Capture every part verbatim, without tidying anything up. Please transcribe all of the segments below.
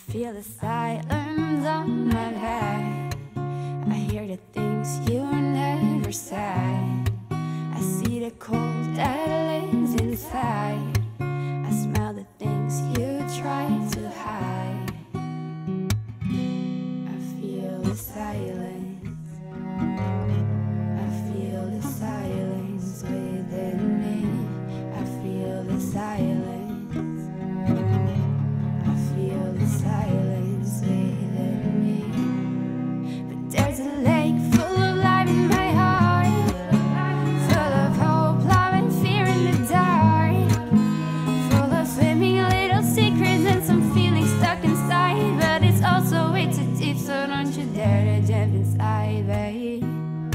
feel the silence on my back. I hear the things you never said. I see the cold that lives inside. I smell the things you try to hide. I feel the silence. I feel the silence within me. I feel the silence. I feel the silence within me. But there's a lake full of life in my heart, full of hope, love and fear in the dark, full of swimming little secrets and some feelings stuck inside. But it's also way too deep, so don't you dare to jump inside, babe.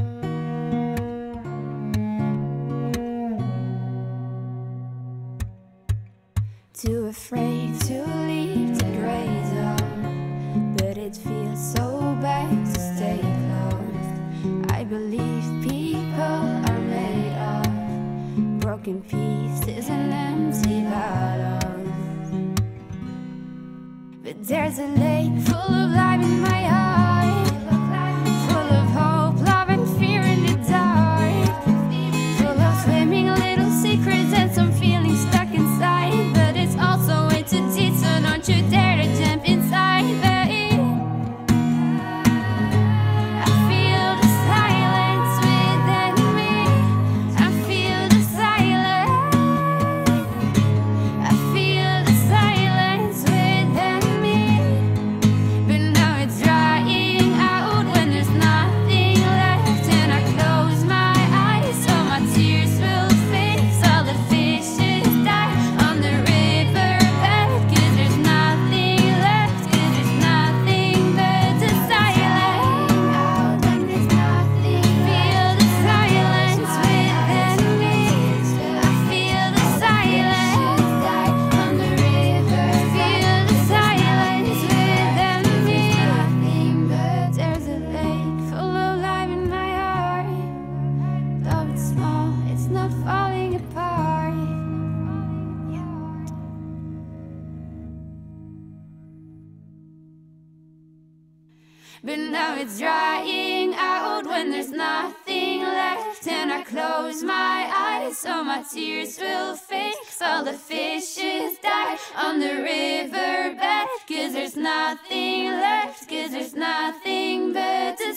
Too afraid to leave the gray zone, but it feels so bad to stay close. I believe people are made of broken pieces and empty bottles. But there's a lake full of life in my heart, full of hope, love and fear in the dark, full of swimming little secrets and some feelings stuck inside. But it's also way too deep, so don't you dare to jump inside, babe. I feel the silence within me. I feel the silence. I feel the silence within me. But now it's drying out when there's nothing left, and I close my eyes so my tears will fix. All the fishes die on the riverbed, 'cause there's nothing left, 'cause there's nothing but the silence. Out when there's nothing. Feel the silence within me. I feel the silence die on the river. Feel the silence within me. Nothing but there's a lake full of life in my heart. Though it's small, it's not falling apart. But now it's drying out when there's nothing left, and I close my eyes so my tears will fix. All the fishes die on the riverbed, 'cause there's nothing left, 'cause there's nothing but the